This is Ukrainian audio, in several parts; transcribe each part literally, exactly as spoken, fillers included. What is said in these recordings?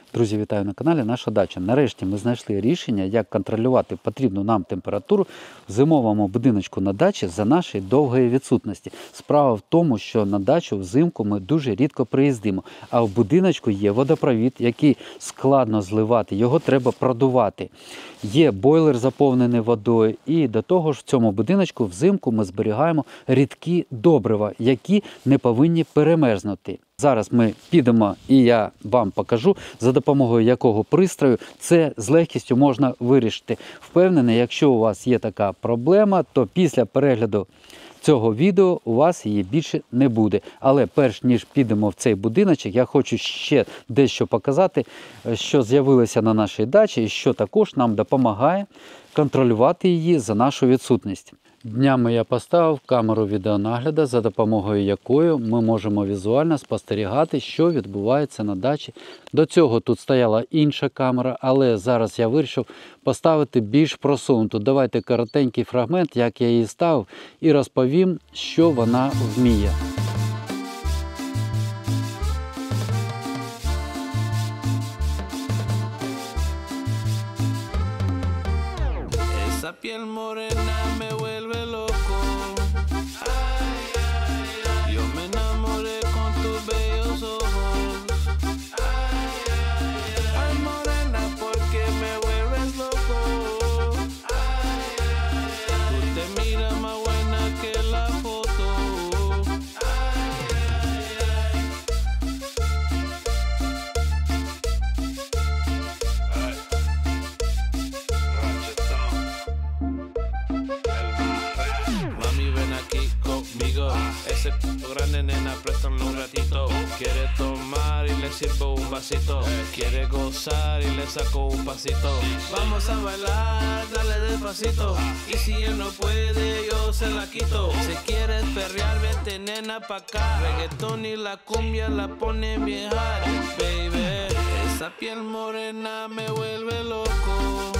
Друзі, вітаю на каналі Наша Дача. Нарешті ми знайшли рішення, як контролювати потрібну нам температуру в зимовому будиночку на дачі за нашої довгої відсутності. Справа в тому, що на дачу взимку ми дуже рідко приїздимо, а в будиночку є водопровід, який складно зливати, його треба продувати. Є бойлер заповнений водою, і до того ж в цьому будиночку взимку ми зберігаємо рідкі добрива, які не повинні перемерзнути. Зараз ми підемо і я вам покажу, за допомогою якого пристрою це з легкістю можна вирішити. Впевнений, якщо у вас є така проблема, то після перегляду цього відео у вас її більше не буде. Але перш ніж підемо в цей будиночок, я хочу ще дещо показати, що з'явилося на нашій дачі і що також нам допомагає контролювати її за нашу відсутність. Днями я поставив камеру відеонагляду, за допомогою якої ми можемо візуально спостерігати, що відбувається на дачі. До цього тут стояла інша камера, але зараз я вирішив поставити більш просунуту. Давайте коротенький фрагмент, як я її ставив, і розповім, що вона вміє. Esa piel morena me vuelve loco. Ay, ay, ay. Yo me enamoré con tus bellos ojos. Ay, ay, ay. Ay, morena, porque me vuelves loco. Ay, ay, ay. Tú te miras más buena que la foto. Ay, ay, ay. Ay. Rachetón. Mami, ven aquí conmigo. Ese p*** grande, nena, préstame un ratito. Quiere tomar y le sirvo un vasito. Quiere gozar y le saco un pasito. Vamos a bailar, dale despacito. Y si él no puede, yo se la quito. Si quieres perrear, vete, nena, pa' acá. Reggaetón y la cumbia la ponen bien hard, baby. Esa piel morena me vuelve loco.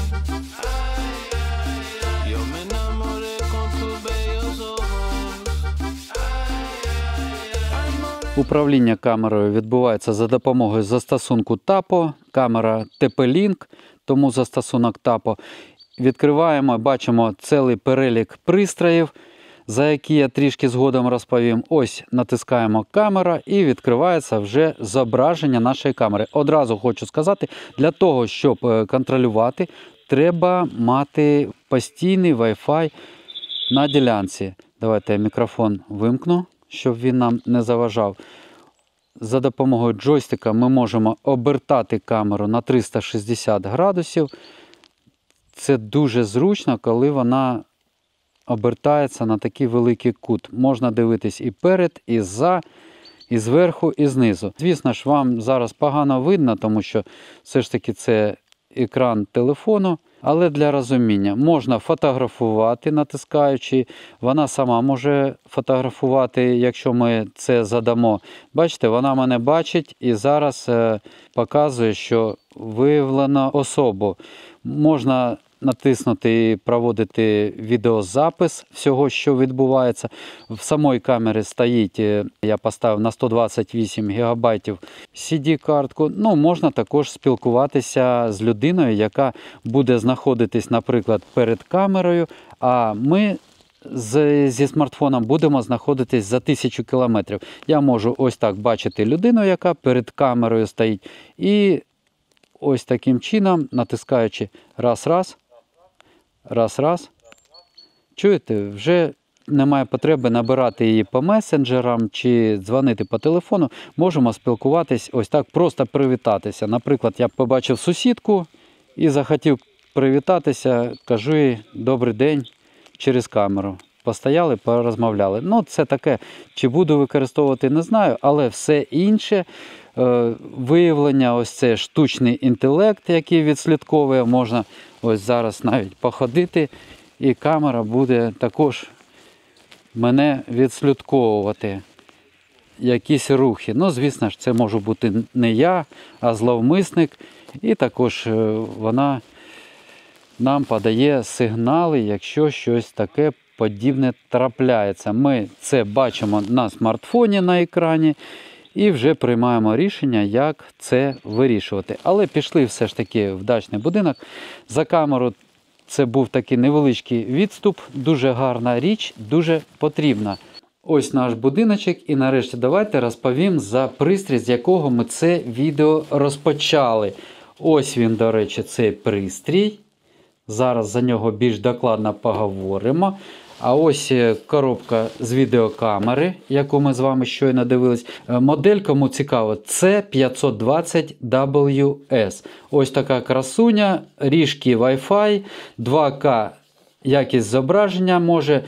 Ay, ay, ay. Yo me enamoré con tus bellos ojos. Ay, ay, ay. Управління камерою відбувається за допомогою застосунку Tapo. Камера Ті Пі Link, тому застосунок Tapo. Відкриваємо, бачимо цілий перелік пристроїв, за які я трішки згодом розповім. Ось натискаємо камера і відкривається вже зображення нашої камери. Одразу хочу сказати, для того, щоб контролювати, треба мати постійний Wi-Fi на ділянці. Давайте я мікрофон вимкну, щоб він нам не заважав. За допомогою джойстика ми можемо обертати камеру на триста шістдесят градусів. Це дуже зручно, коли вона обертається на такий великий кут. Можна дивитись і перед, і зза, і зверху, і знизу. Звісно ж, вам зараз погано видно, тому що все ж таки це екран телефону. Але для розуміння, можна фотографувати, натискаючи. Вона сама може фотографувати, якщо ми це задамо. Бачите, вона мене бачить і зараз е, показує, що виявлено особу. Можна натиснути і проводити відеозапис всього, що відбувається. В самій камері стоїть, я поставив на сто двадцять вісім гігабайтів сі ді-картку. Ну, можна також спілкуватися з людиною, яка буде знаходитись, наприклад, перед камерою, а ми з, зі смартфоном будемо знаходитись за тисячу кілометрів. Я можу ось так бачити людину, яка перед камерою стоїть, і ось таким чином, натискаючи раз-раз, раз-раз, чуєте, вже немає потреби набирати її по месенджерам чи дзвонити по телефону. Можемо спілкуватись ось так, просто привітатися. Наприклад, я побачив сусідку і захотів привітатися, кажу їй «добрий день» через камеру. Постояли, порозмовляли. Ну, це таке, чи буду використовувати, не знаю, але все інше, е, виявлення, ось це штучний інтелект, який відслідковує, можна ось зараз навіть походити, і камера буде також мене відслідковувати. Якісь рухи. Ну, звісно ж, це може бути не я, а зловмисник, і також вона нам подає сигнали, якщо щось таке подібне трапляється. Ми це бачимо на смартфоні на екрані І вже приймаємо рішення, як це вирішувати. Але пішли все ж таки в дачний будинок. За камеру це був такий невеличкий відступ, дуже гарна річ, дуже потрібна. Ось наш будиночок, і нарешті давайте розповім за пристрій, з якого ми це відео розпочали. Ось він, до речі, цей пристрій. Зараз за нього більш докладно поговоримо. А ось коробка з відеокамери, яку ми з вами щойно дивились. Модель, кому цікаво, це п'ятсот двадцять дабл ю ес. Ось така красуня, ріжки Wi-Fi, два ка якість зображення може.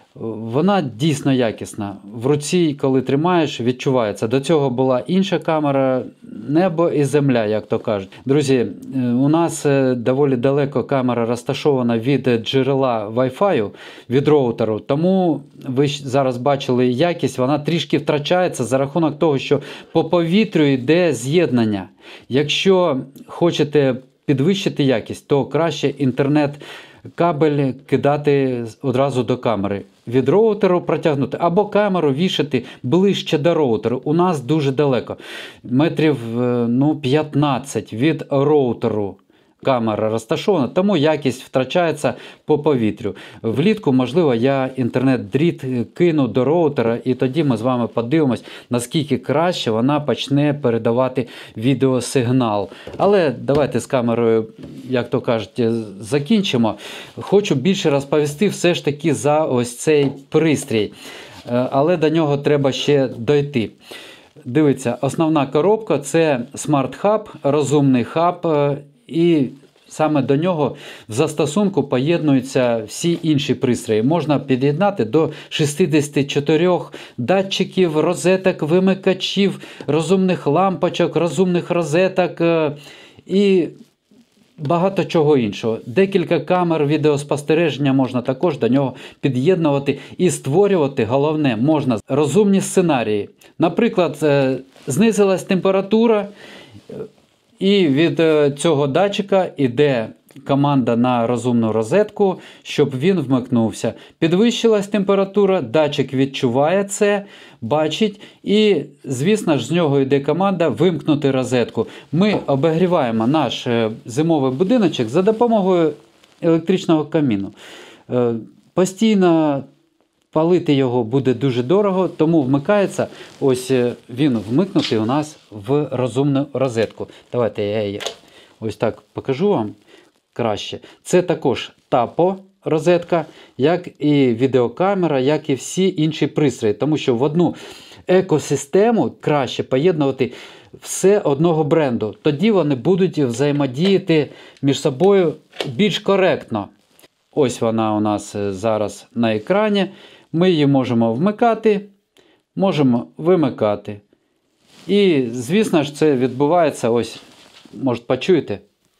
Вона дійсно якісна. В руці, коли тримаєш, відчувається. До цього була інша камера, небо і земля, як то кажуть. Друзі, у нас доволі далеко камера розташована від джерела Wi-Fi, від роутеру. Тому ви зараз бачили якість, вона трішки втрачається за рахунок того, що по повітрю йде з'єднання. Якщо хочете підвищити якість, то краще інтернет кабель кидати одразу до камери. Від роутеру протягнути. Або камеру вішати ближче до роутеру. У нас дуже далеко. Метрів ну, п'ятнадцять від роутеру камера розташована, тому якість втрачається по повітрю. Влітку, можливо, я інтернет-дріт кину до роутера, і тоді ми з вами подивимось, наскільки краще вона почне передавати відеосигнал. Але давайте з камерою, як то кажуть, закінчимо. Хочу більше розповісти все ж таки за ось цей пристрій. Але до нього треба ще дойти. Дивіться, основна коробка – це Smart Hub, розумний хаб. І саме до нього в застосунку поєднуються всі інші пристрої. Можна під'єднати до шістдесят чотири датчиків, розеток, вимикачів, розумних лампочок, розумних розеток і багато чого іншого. Декілька камер відеоспостереження можна також до нього під'єднувати і створювати, головне, можна розумні сценарії. Наприклад, знизилась температура, і від цього датчика йде команда на розумну розетку, щоб він вмикнувся. Підвищилась температура, датчик відчуває це, бачить, і, звісно ж, з нього йде команда вимкнути розетку. Ми обігріваємо наш зимовий будиночок за допомогою електричного каміну. Постійно палити його буде дуже дорого, тому вмикається, ось він вмикнутий у нас в розумну розетку. Давайте я її ось так покажу вам краще. Це також тапо розетка, як і відеокамера, як і всі інші пристрої. Тому що в одну екосистему краще поєднувати все одного бренду. Тоді вони будуть взаємодіяти між собою більш коректно. Ось вона у нас зараз на екрані. Ми її можемо вмикати, можемо вимикати. І, звісно ж, це відбувається, ось, може, почуєте.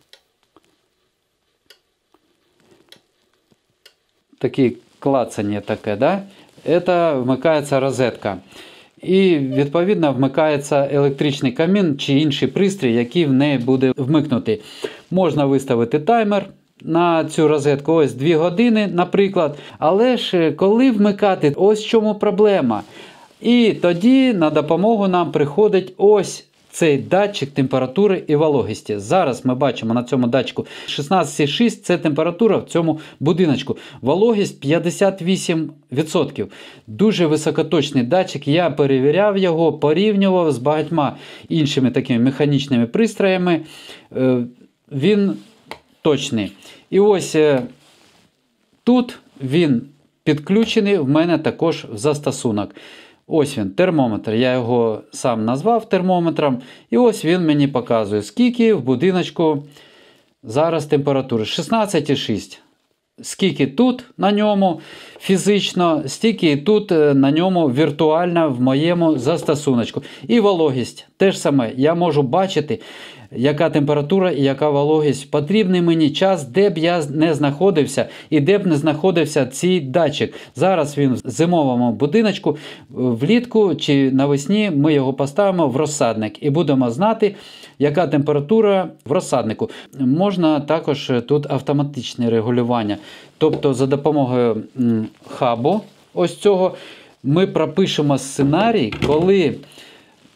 Такі клацання таке, да? Це вмикається розетка. І, відповідно, вмикається електричний камін чи інший пристрій, який в неї буде вмикнутий. Можна виставити таймер на цю розетку, ось дві години, наприклад. Але ж коли вмикати, ось в чому проблема. І тоді на допомогу нам приходить ось цей датчик температури і вологості. Зараз ми бачимо на цьому датчику шістнадцять цілих шість десятих – це температура в цьому будиночку. Вологість п'ятдесят вісім відсотків. Дуже високоточний датчик. Я перевіряв його, порівнював з багатьма іншими такими механічними пристроями. Він точний. І ось тут він підключений в мене також в застосунок. Ось він, термометр. Я його сам назвав термометром. І ось він мені показує, скільки в будиночку зараз температури. шістнадцять цілих шість. Скільки тут на ньому фізично, стільки і тут на ньому віртуально в моєму застосуночку. І вологість. Те ж саме. Я можу бачити, яка температура і яка вологість. Потрібний мені час, де б я не знаходився і де б не знаходився цей датчик. Зараз він в зимовому будиночку, влітку чи навесні ми його поставимо в розсадник і будемо знати, яка температура в розсаднику. Можна також тут автоматичне регулювання. Тобто за допомогою хабу ось цього ми пропишемо сценарій, коли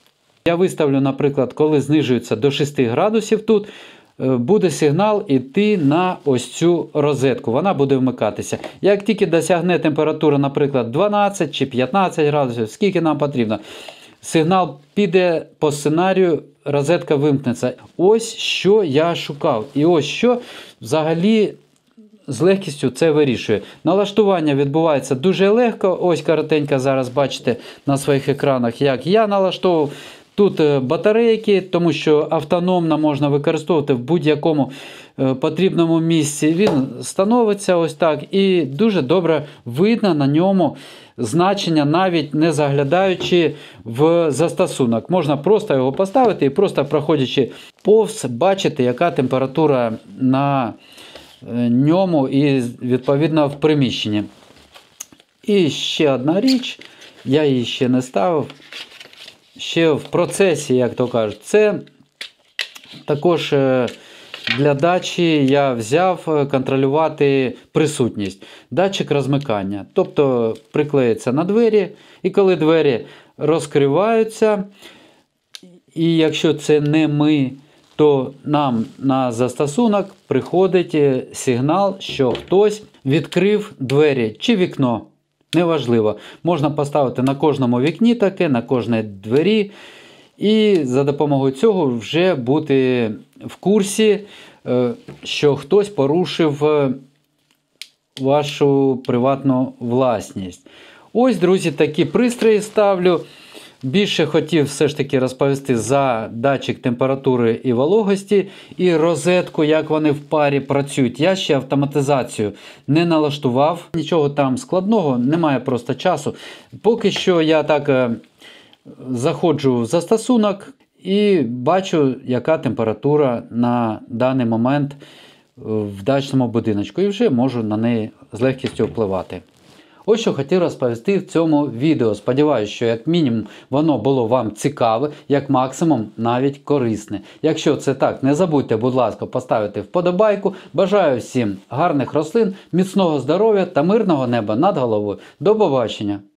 Я виставлю, наприклад, коли знижується до шести градусів тут, буде сигнал йти на ось цю розетку, вона буде вмикатися. Як тільки досягне температура, наприклад, дванадцять чи п'ятнадцять градусів, скільки нам потрібно, сигнал піде по сценарію, розетка вимкнеться. Ось що я шукав. І ось що взагалі з легкістю це вирішує. Налаштування відбувається дуже легко. Ось коротенько зараз бачите на своїх екранах, як я налаштовував. Тут батарейки, тому що автономно можна використовувати в будь-якому потрібному місці. Він становиться ось так і дуже добре видно на ньому значення, навіть не заглядаючи в застосунок. Можна просто його поставити і просто проходячи повз, бачити, яка температура на ньому і відповідно в приміщенні. І ще одна річ, я її ще не ставив. Ще в процесі, як то кажуть, це також для дачі я взяв контролювати присутність. Датчик розмикання. Тобто приклеїться на двері, і коли двері розкриваються, і якщо це не ми, то нам на застосунок приходить сигнал, що хтось відкрив двері чи вікно. Неважливо. Можна поставити на кожному вікні таке, на кожній двері. І за допомогою цього вже бути в курсі, що хтось порушив вашу приватну власність. Ось, друзі, такі пристрої ставлю. Більше хотів все ж таки розповісти за датчик температури і вологості, і розетку, як вони в парі працюють. Я ще автоматизацію не налаштував, нічого там складного, немає просто часу. Поки що я так заходжу в застосунок і бачу, яка температура на даний момент в дачному будиночку, і вже можу на неї з легкістю впливати. Ось що хотів розповісти в цьому відео. Сподіваюсь, що як мінімум воно було вам цікаве, як максимум навіть корисне. Якщо це так, не забудьте, будь ласка, поставити вподобайку. Бажаю всім гарних рослин, міцного здоров'я та мирного неба над головою. До побачення!